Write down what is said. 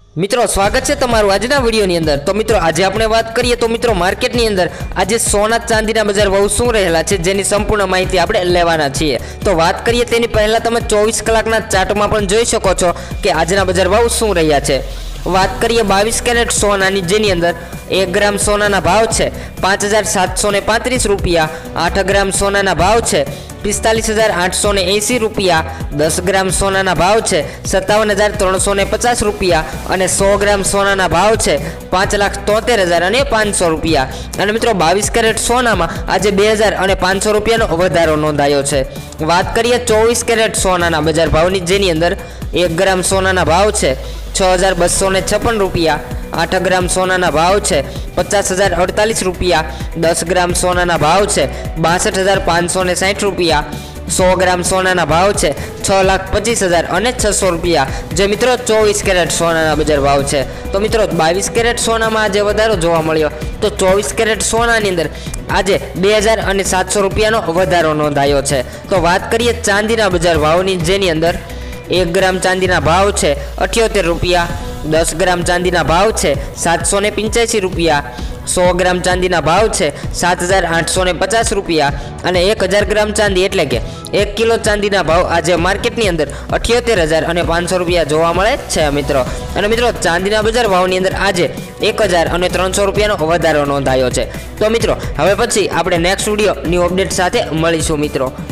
मित्रों स्वागत है तमारू आजना विडियोनी अंदर। तो मित्रों आज आपणे बात करिए तो मित्रों मार्केटनी अंदर आज सोना चांदीना बजार भाव शुं रहेला छे जेनी संपूर्ण माहिती आपणे लेवाना छीए। तो बात करिए तेनी पहेला तमे 24 कलाकना चार्टमां पण जोई शको छो के आजना बजार भाव शुं रह्या छे। बात करिए 22 कैरेट सोनानी जेनी अंदर 1 ग्राम सोनाना भाव छे 5735 रुपया। 8 ग्राम सोनाना भाव छे 45,880 रुपया। 10 ग्राम सोनाना भाव छे 57,350 रुपया और 100 ग्राम सोनाना भाव छे 5,73,500 रुपया। और मित्रों 22 कैरेट सोना में आज 2,500 रुपया वधारो नोंधायो छे। बात करिए 24 कैरेट सोनाना बजार भावनी जेनी अंदर 1 ग्राम सोनाना भाव छे 6,256 रुपया। 8 ग्राम सोनाना भाव छे 50,048 रुपया। 10 ग्राम सोनाना भाव छे 62,560 रुपया। 100 ग्राम सोनाना भाव छे 6,25,600 रुपया। जो मित्रों 24 कैरेट सोनाना बजार भाव छे। तो मित्रों 22 कैरेट सोना में आज वधारो जोवा मळ्यो तो 24 कैरेट सोनानी अंदर आज 2,700 रुपयानो वधारो नोंधायो छे। तो बात करिए चांदीना बजार भावनी जेनी अंदर 1 ग्राम चांदीना भाव छे 78 रुपया। 10 ग्राम चांदीना भाव छे 785 रुपया। 100 ग्राम चांदीना भाव छे 7,850 रुपया और 1,000 ग्राम चांदी एटले के 1 किलो चांदीना भाव आज मार्केटनी अंदर 78,500 रुपया जोवा मळे छे मित्रों। और मित्रों चांदीना बजार भावनी अंदर आज 1,300 रुपयानो वधारो नोंधायो छे। तो मित्रों हवे पछी आपणे नेक्स्ट विडियो न्यू अपडेट साथे मळीशुं मित्रों।